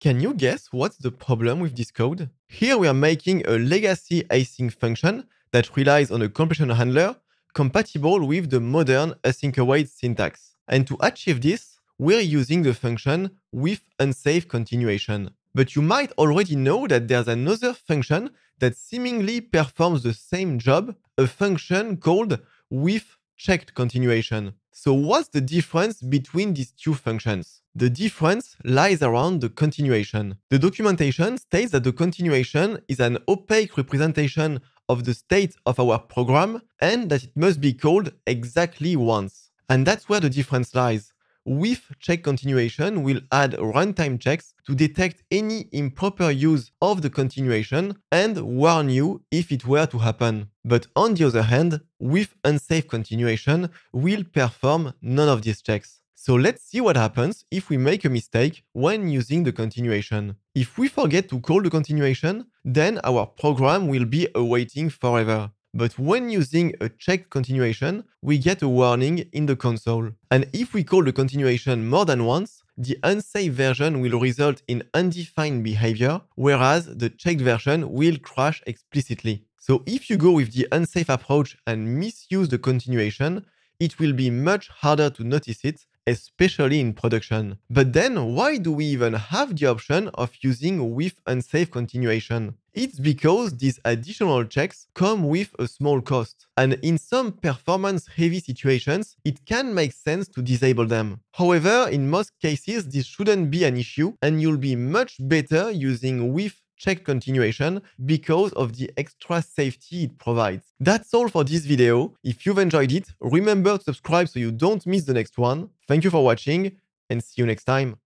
Can you guess what's the problem with this code? Here we are making a legacy async function that relies on a completion handler compatible with the modern async await syntax. And to achieve this, we're using the function with unsafe continuation. But you might already know that there's another function that seemingly performs the same job, a function called with checked continuation. So what's the difference between these two functions? The difference lies around the continuation. The documentation states that the continuation is an opaque representation of the state of our program and that it must be called exactly once. And that's where the difference lies. With check continuation will add runtime checks to detect any improper use of the continuation and warn you if it were to happen. But on the other hand, with unsafe continuation will perform none of these checks. So let's see what happens if we make a mistake when using the continuation. If we forget to call the continuation, then our program will be awaiting forever. But when using a checked continuation, we get a warning in the console. And if we call the continuation more than once, the unsafe version will result in undefined behavior, whereas the checked version will crash explicitly. So if you go with the unsafe approach and misuse the continuation, it will be much harder to notice it, especially in production. But then why do we even have the option of using with unsafe continuation? It's because these additional checks come with a small cost. And in some performance-heavy situations, it can make sense to disable them. However, in most cases, this shouldn't be an issue, and you'll be much better using with checked continuation because of the extra safety it provides. That's all for this video. If you've enjoyed it, remember to subscribe so you don't miss the next one. Thank you for watching and see you next time.